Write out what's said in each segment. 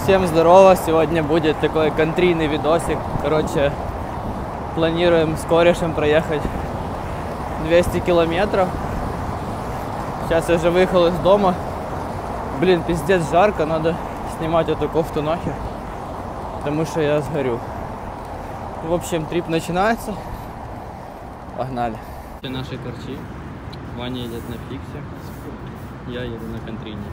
Всем здорово, сегодня будет такой контрийный видосик. Короче, планируем с корешем проехать 200 километров. Сейчас я уже выехал из дома. Блин, пиздец жарко, надо снимать эту кофту нахер, потому что я сгорю. В общем, трип начинается. Погнали. Все наши корчи. Ваня едет на фиксе, я еду на контрийнике.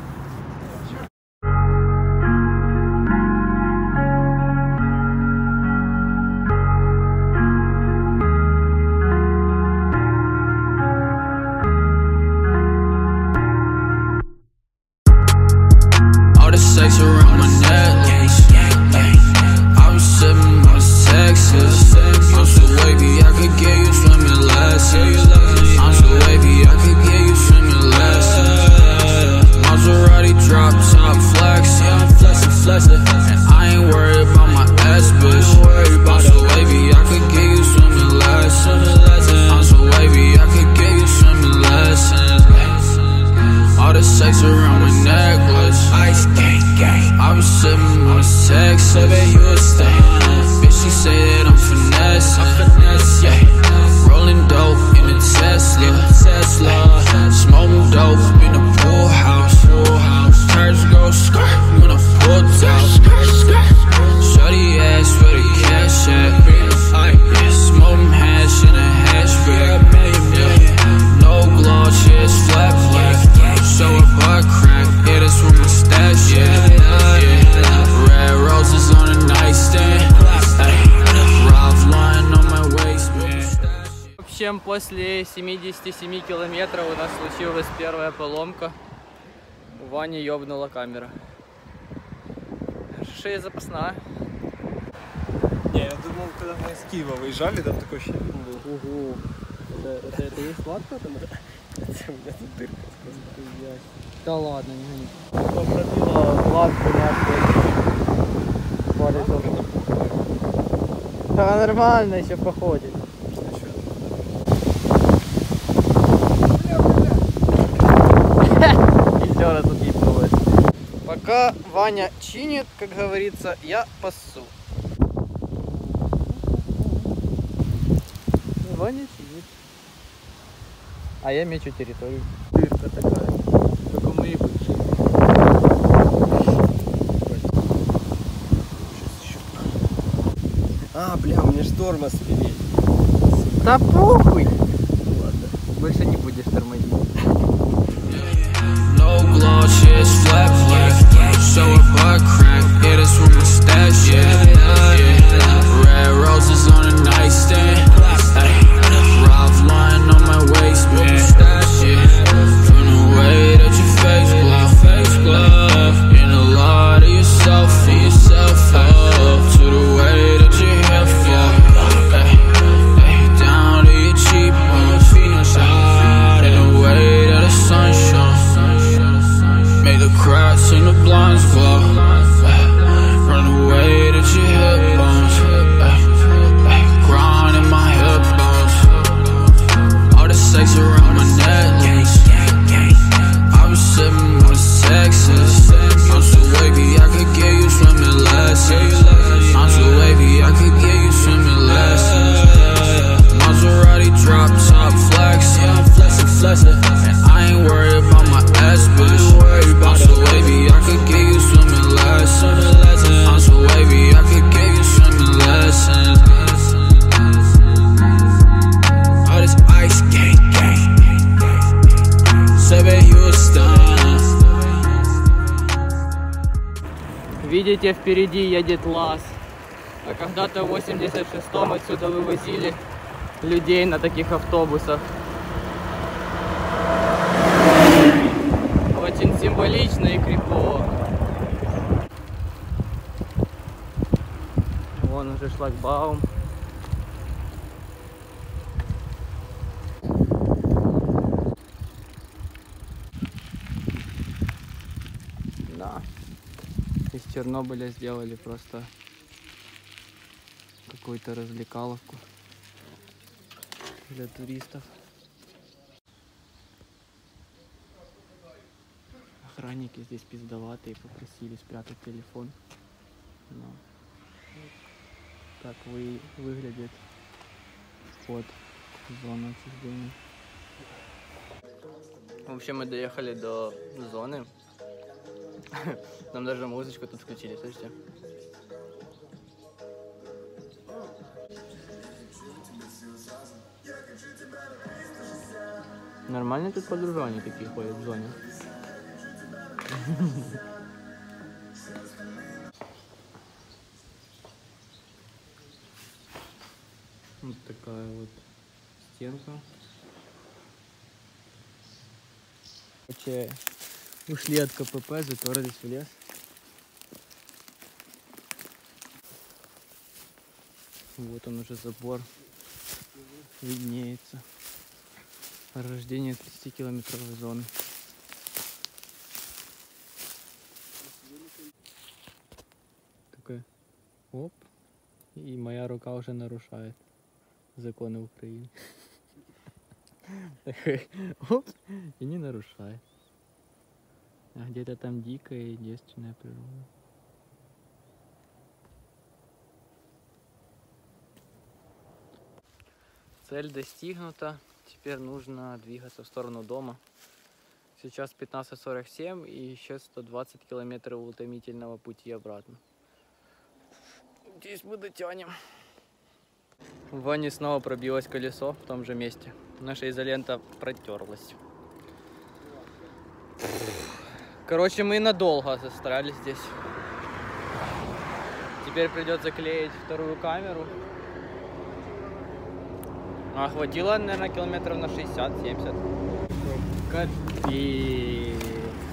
Sex around my neck, I was sipping on Texas. I'm so wavy, I could get you swimming lessons. I'm so wavy, I could get you swimming lessons. Maserati drop top flexing, and I ain't worried about my ass, bitch. I'm so wavy, I could get you swimming lessons. I'm so wavy, I could get you swimming lessons. All the sex around my necklace. Ice gang gang. I was sipping on sex, so bet you a stay. Bitch, she say that I'm finesse, yeah. Rolling dope in a Tesla. Smoking dope in a pool house. Tires go skirt when I pull out. Shorty ass where the cash at. Smoking hash in a hash bag. No gloss, yeah, it's flat. Show up butt crack, yeah, that's where my stash, yeah. Red roses on a nightstand, Ralph Lauren on my waistband. В общем, после 77 километров у нас случилась первая поломка. У Вани ёбнула камера. Шея запасная. Не, я думал, когда мы из Киева выезжали, там такой ощущение было. Угу. Это есть сладко там? У меня тут дырка. Да ладно, не гони. Пробила лапку нахуй. Да нормально, еще походит. Еще раз отъебнулась. Пока Ваня чинит, как говорится, я пасу. Ваня чинит. А я мечу территорию. Дырка такая. Только мои бывшие. А, бля, у меня ж тормоз впереди. Да похуй! Ладно, больше не будешь тормозить. No gloss, yeah, it's flat. Show a butt crack, yeah, that's where my stash, yeah. Red roses on a nightstand, Ralph Lauren on my waistband, yeah. From the way that your face glow, in a lot of yourself, up to the way that your hair fall, down to your cheekbones, in the way that the sun shines, make the crowd sing the blinds glow, from the way that your hip bones, grind in my hip bones, all the sex around my necklace. I was sipping on Texas. I'm so wavy, I could get you swimming lessons. I'm so wavy, I could get you swimming lessons. Maserati drop top flexing, and I ain't worried about my ass, bitch. I'm so wavy, I could get you swimming lessons. I'm so wavy, I could get you swimming lessons. All this ice gang. Say you a stunner. Видите, впереди едет ЛАЗ. А когда-то в 86-м отсюда вывозили людей на таких автобусах. Очень символично и крипово. Вон уже шлагбаум. Да. Из Чернобыля сделали просто какую-то развлекаловку для туристов. охранники здесь пиздоватые, попросили спрятать телефон. Но так выглядит вход в зону отчуждения. В общем, мы доехали до зоны. Нам даже музычку тут включили, слышите? Нормально тут подружания такие ходят в зоне. Вот такая вот стенка. Короче, ушли от КПП, заперлись в лес. Вот он уже забор виднеется. Рождение 30-километровой зоны. Такой оп, и моя рука уже нарушает законы Украины. Такой оп, и не нарушает. А где-то там дикая и девственная природа. Цель достигнута. Теперь нужно двигаться в сторону дома. Сейчас 15:47 и еще 120 километров утомительного пути обратно. Здесь мы дотянем. В ванне снова пробилось колесо в том же месте. Наша изолента протерлась. Короче, мы надолго застряли здесь. Теперь придется клеить вторую камеру. А хватило, наверное, километров на 60-70. Капец.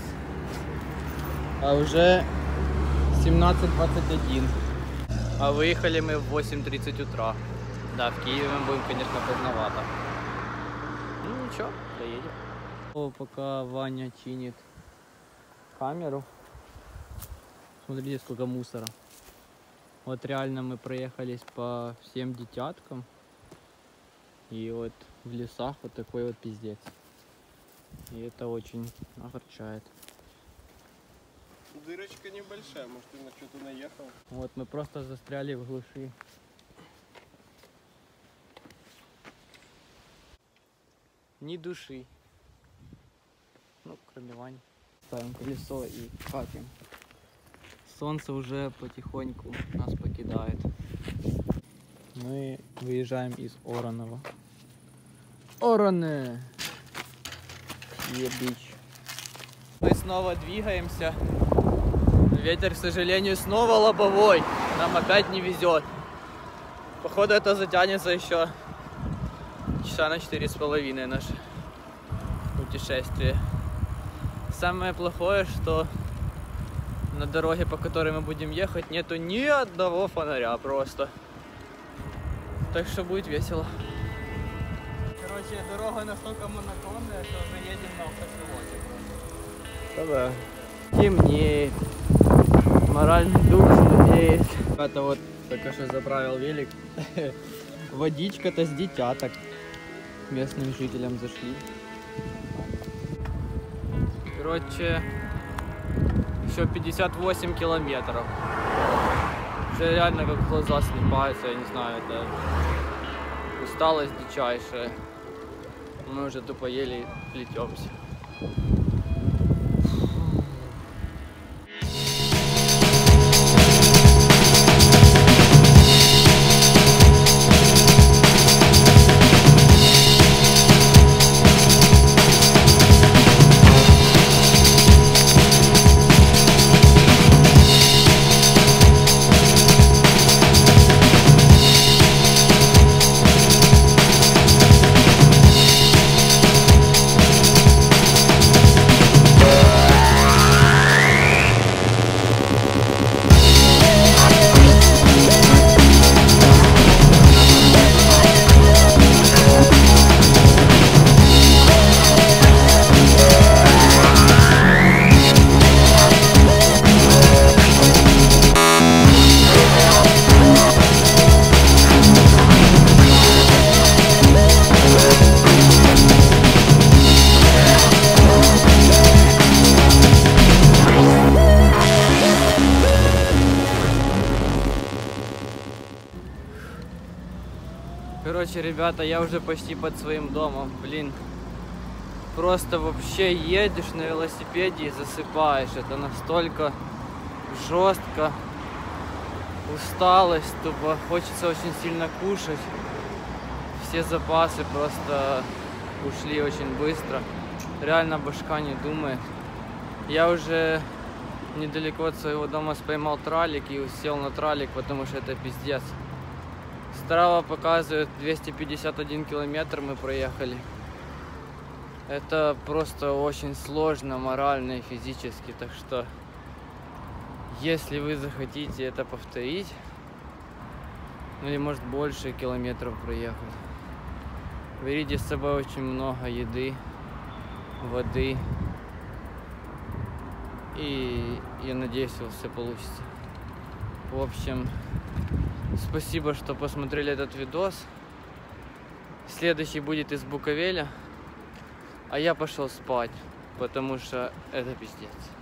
А уже 17:21. А выехали мы в 8:30 утра. Да, в Киеве мы будем, конечно, поздновато. Ну ничего, доедем. Пока Ваня чинит камеру. Смотрите, сколько мусора. Вот реально мы проехались по всем детяткам. И вот в лесах вот такой вот пиздец. И это очень огорчает. Дырочка небольшая, может ты на что-то наехал. Вот мы просто застряли в глуши. Ни души. Ну, кроме Вани. Ставим колесо и катим. Солнце уже потихоньку нас покидает. Мы выезжаем из Оранова. Ораны! Ебич. Мы снова двигаемся. Ветер, к сожалению, снова лобовой. Нам опять не везет. Походу это затянется еще часа на 4,5 наше путешествие. Самое плохое, что на дороге, по которой мы будем ехать, нету ни одного фонаря просто. Так что будет весело. Короче, дорога настолько монотонная, что уже едем на автопилоте. Да-да. Темнеет. Моральный дух слабеет. Это вот только что заправил велик. Водичка-то с детяток. Местным жителям зашли. Короче, еще 58 километров. Уже реально как глаза слепаются, я не знаю, это усталость дичайшая. Мы уже тупо еле плетемся. Короче, ребята, я уже почти под своим домом. Блин, просто вообще едешь на велосипеде и засыпаешь. Это настолько жестко. Усталость, тупо хочется очень сильно кушать. Все запасы просто ушли очень быстро. Реально башка не думает. Я уже недалеко от своего дома споймал тралик и сел на тралик, потому что это пиздец. Strava показывает 251 километр мы проехали. Это просто очень сложно морально и физически, так что если вы захотите это повторить, ну или может больше километров проехать, берите с собой очень много еды, воды, и я надеюсь, у вас все получится. В общем, спасибо, что посмотрели этот видос. Следующий будет из Буковеля, а я пошел спать, потому что это пиздец.